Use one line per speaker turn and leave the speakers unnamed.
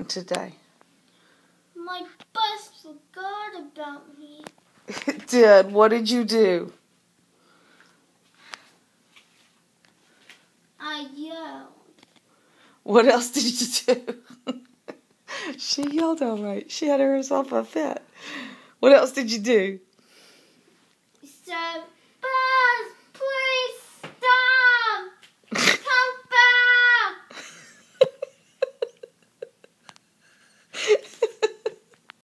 happened today?
My bus forgot about me.
It did. What did you do?
I yelled.
What else did you do? She yelled all right. She had herself a fit. What else did you do?
So